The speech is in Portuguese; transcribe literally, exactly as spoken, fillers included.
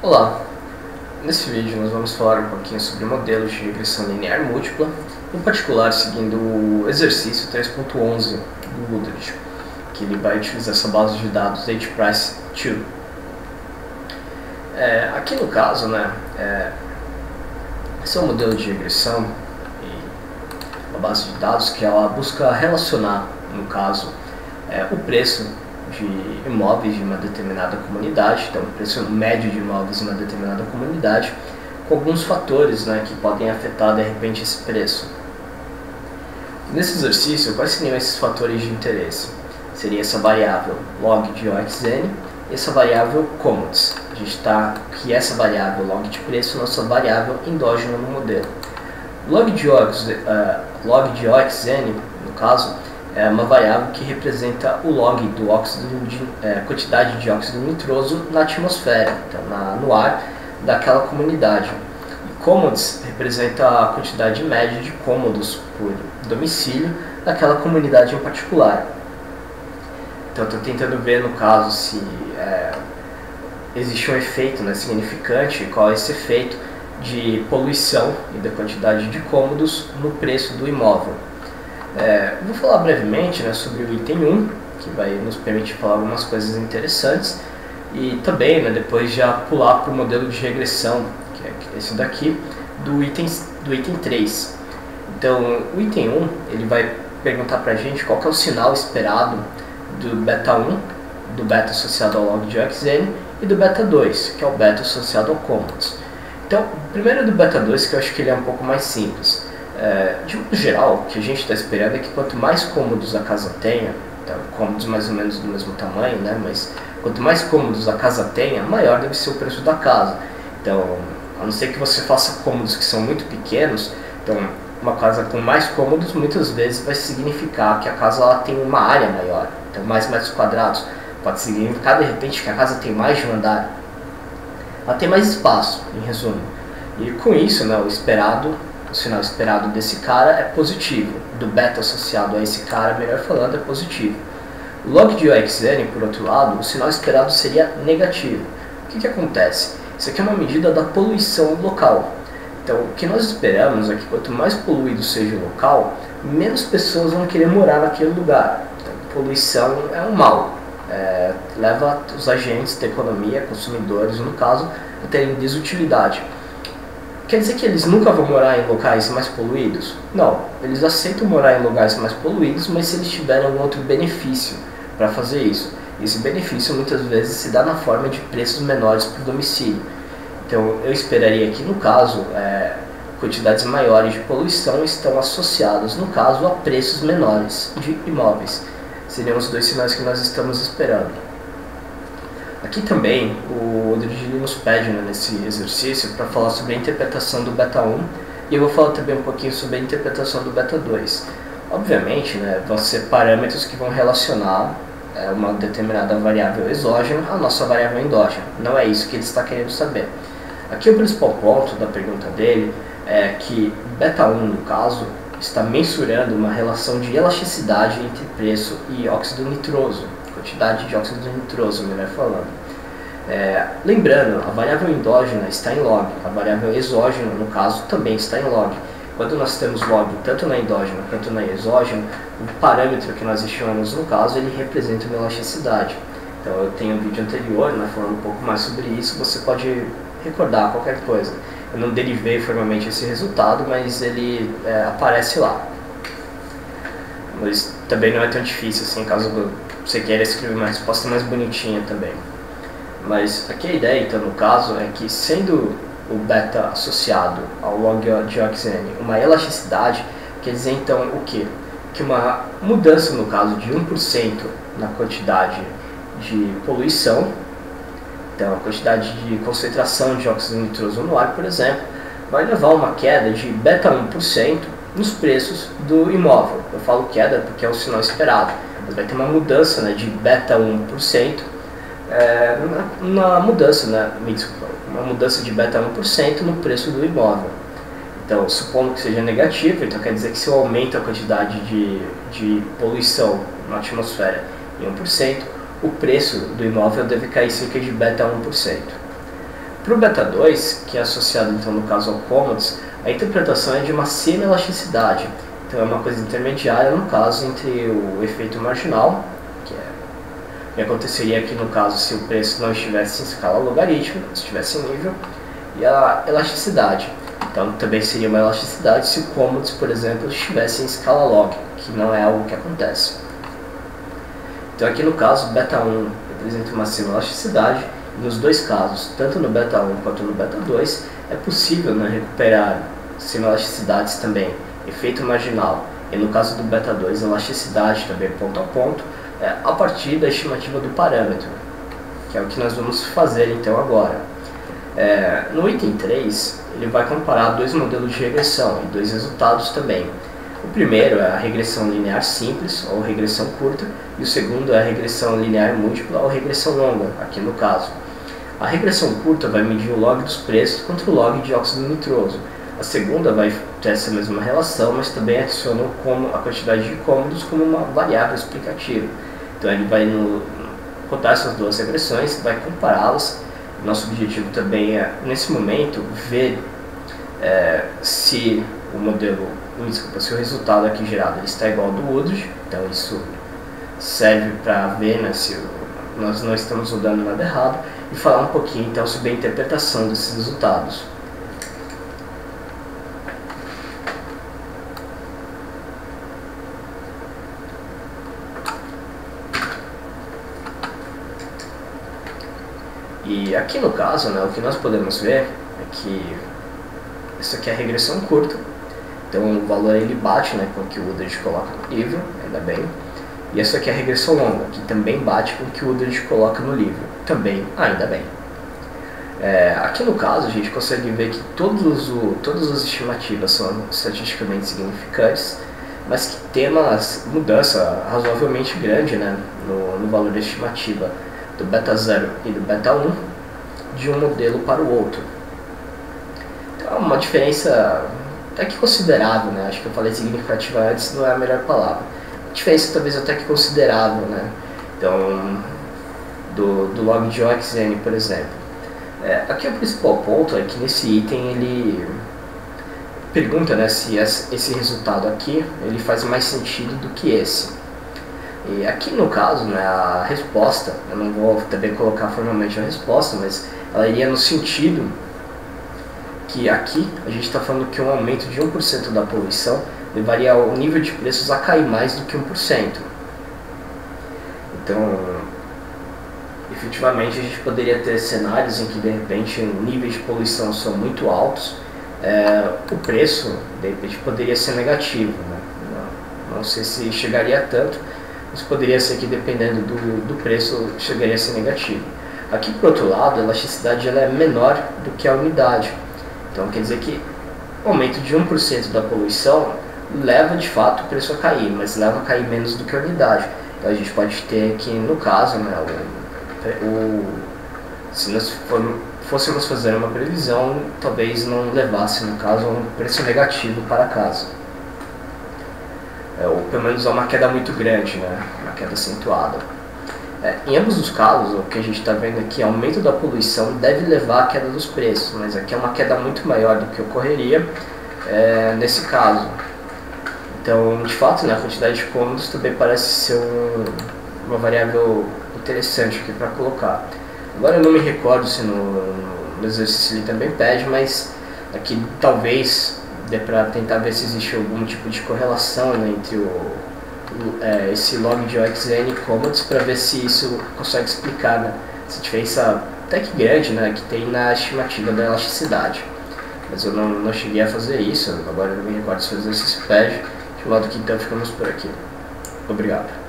Olá, nesse vídeo nós vamos falar um pouquinho sobre modelos de regressão linear múltipla, em particular seguindo o exercício três ponto onze do Goodrich, que ele vai utilizar essa base de dados H-Price dois. É, aqui no caso, né, é, esse é um modelo de regressão e uma base de dados que ela busca relacionar, no caso, é, o preço de imóveis de uma determinada comunidade, então o preço médio de imóveis em uma determinada comunidade, com alguns fatores, né, que podem afetar de repente esse preço. Nesse exercício, quais seriam esses fatores de interesse? Seria essa variável log de O X N e essa variável commodities. A gente está que essa variável log de preço é nossa variável endógena no modelo. Log de, O X, uh, log de O X N, no caso, é uma variável que representa o log do óxido de, é, quantidade de óxido nitroso na atmosfera, então na, no ar daquela comunidade. E commodities representa a quantidade média de cômodos por domicílio daquela comunidade em particular. Então estou tentando ver no caso se é, existe um efeito, né, significante, qual é esse efeito de poluição e da quantidade de cômodos no preço do imóvel. É, vou falar brevemente, né, sobre o item um, que vai nos permitir falar algumas coisas interessantes, e também, né, depois já pular para o modelo de regressão, que é esse daqui, do item, do item três. Então, o item um ele vai perguntar para a gente qual que é o sinal esperado do beta um, do beta associado ao log de O X N, e do beta dois, que é o beta associado ao commodities. Então, primeiro do beta dois, que eu acho que ele é um pouco mais simples. É, de modo geral, o que a gente está esperando é que quanto mais cômodos a casa tenha, então, cômodos mais ou menos do mesmo tamanho, né, mas quanto mais cômodos a casa tenha, maior deve ser o preço da casa. Então, a não ser que você faça cômodos que são muito pequenos, então uma casa com mais cômodos muitas vezes vai significar que a casa ela tem uma área maior, então mais metros quadrados. Pode significar de repente que a casa tem mais de um andar, ela tem mais espaço, em resumo. E com isso, né, o esperado o sinal esperado desse cara é positivo, do beta associado a esse cara, melhor falando, é positivo. O log de O X N, por outro lado, o sinal esperado seria negativo. O que que acontece? Isso aqui é uma medida da poluição local. Então, o que nós esperamos é que quanto mais poluído seja o local, menos pessoas vão querer morar naquele lugar. Então, poluição é um mal, é, leva os agentes da economia, consumidores no caso, a terem desutilidade. Quer dizer que eles nunca vão morar em locais mais poluídos? Não, eles aceitam morar em lugares mais poluídos, mas se eles tiverem algum outro benefício para fazer isso. Esse benefício muitas vezes se dá na forma de preços menores por domicílio. Então eu esperaria que no caso, é, quantidades maiores de poluição estão associadas no caso a preços menores de imóveis. Seriam os dois sinais que nós estamos esperando. Aqui também o Goodrich nos pede, né, nesse exercício para falar sobre a interpretação do beta um e eu vou falar também um pouquinho sobre a interpretação do beta dois. Obviamente, né, vão ser parâmetros que vão relacionar é, uma determinada variável exógena à nossa variável endógena. Não é isso que ele está querendo saber. Aqui o principal ponto da pergunta dele é que beta um, no caso, está mensurando uma relação de elasticidade entre preço e óxido nitroso. Quantidade de óxido nitroso, melhor falando. É, lembrando, a variável endógena está em log, a variável exógena, no caso, também está em log. Quando nós temos log tanto na endógena quanto na exógena, o parâmetro que nós estimamos no caso, ele representa uma elasticidade. Então eu tenho um vídeo anterior, né, falando um pouco mais sobre isso, você pode recordar qualquer coisa. Eu não derivei formalmente esse resultado, mas ele é, aparece lá. Mas também não é tão difícil assim, caso você queira escrever uma resposta mais bonitinha também. Mas aqui a ideia, então, no caso, é que sendo o beta associado ao log de O X N uma elasticidade, quer dizer então o quê? Que uma mudança, no caso, de um por cento na quantidade de poluição, então a quantidade de concentração de óxido nitroso no ar, por exemplo, vai levar a uma queda de beta um por cento nos preços do imóvel. Eu falo queda porque é o sinal esperado, mas vai ter uma mudança, né, de beta um por cento é, na, na mudança, né, me desculpa, uma mudança de beta um por cento no preço do imóvel. Então, supondo que seja negativo, então quer dizer que se eu aumento a quantidade de, de poluição na atmosfera em um por cento, o preço do imóvel deve cair cerca de beta um por cento. Para o beta dois, que é associado então no caso ao cômodos, a interpretação é de uma semi-elasticidade. Então é uma coisa intermediária no caso entre o efeito marginal, que, é, que aconteceria aqui no caso se o preço não estivesse em escala logarítmica, se estivesse em nível, e a elasticidade. Então também seria uma elasticidade se o cômodos, por exemplo, estivesse em escala log, que não é algo que acontece. Então aqui no caso, beta um representa uma semi-elasticidade, e nos dois casos, tanto no beta um quanto no beta dois, é possível, né, recuperar semi-elasticidades também, efeito marginal, e no caso do beta dois, elasticidade também ponto a ponto, é, a partir da estimativa do parâmetro, que é o que nós vamos fazer então agora. É, no item três, ele vai comparar dois modelos de regressão e dois resultados também. O primeiro é a regressão linear simples, ou regressão curta, e o segundo é a regressão linear múltipla, ou regressão longa, aqui no caso. A regressão curta vai medir o log dos preços contra o log de óxido nitroso. A segunda vai ter essa mesma relação, mas também adiciona como a quantidade de cômodos como uma variável explicativa. Então ele vai no, rodar essas duas regressões, vai compará-las. Nosso objetivo também é, nesse momento, ver é, se o modelo, desculpa, se o resultado aqui gerado ele está igual ao do Woodruff. Então isso serve para ver, né, se nós não estamos rodando nada errado, e falar um pouquinho então sobre a interpretação desses resultados. E aqui no caso, né, o que nós podemos ver é que isso aqui é a regressão curta, então o valor ele bate, né, com o que o Woodruff coloca no livro, ainda bem. E essa aqui é a regressão longa, que também bate com o que o Woodruff coloca no livro, também, ainda bem. É, aqui no caso a gente consegue ver que todos o, todas as estimativas são estatisticamente significantes, mas que tem uma mudança razoavelmente grande, né, no, no valor da estimativa do beta zero e do beta um de um modelo para o outro. Então é uma diferença até que considerável, né? Acho que eu falei significativa antes, não é a melhor palavra. Diferença talvez até que considerável, né? Então, do, do log de O X N, por exemplo. É, aqui o principal ponto é que nesse item ele pergunta, né, se esse resultado aqui ele faz mais sentido do que esse. E aqui no caso, né, a resposta, eu não vou também colocar formalmente a resposta, mas ela iria no sentido que aqui a gente está falando que um aumento de um por cento da poluição levaria o nível de preços a cair mais do que um por cento. Então, efetivamente a gente poderia ter cenários em que de repente níveis de poluição são muito altos, é, o preço de repente poderia ser negativo, né? não, não sei se chegaria a tanto, mas poderia ser que dependendo do, do preço chegaria a ser negativo. Aqui por outro lado, a elasticidade ela é menor do que a umidade, então quer dizer que o aumento de um por cento da poluição leva de fato o preço a cair, mas leva a cair menos do que a umidade. Então a gente pode ter aqui no caso, né, o, o, se nós for, fôssemos fazer uma previsão, talvez não levasse no caso a um preço negativo para casa. É, ou pelo menos a uma queda muito grande, né, uma queda acentuada. É, em ambos os casos, o que a gente está vendo aqui, o aumento da poluição deve levar à queda dos preços, mas aqui é uma queda muito maior do que ocorreria é, nesse caso. Então, de fato, né, a quantidade de cômodos também parece ser um, uma variável interessante aqui para colocar. Agora eu não me recordo se no, no exercício ele também pede, mas aqui talvez dê para tentar ver se existe algum tipo de correlação, né, entre o É, esse log de O X N e cômodos, para ver se isso consegue explicar, né, essa diferença até que grande, né, que tem na estimativa da elasticidade. Mas eu não, não cheguei a fazer isso, agora eu não me recordo se o exercício pede, de modo que então ficamos por aqui. Obrigado.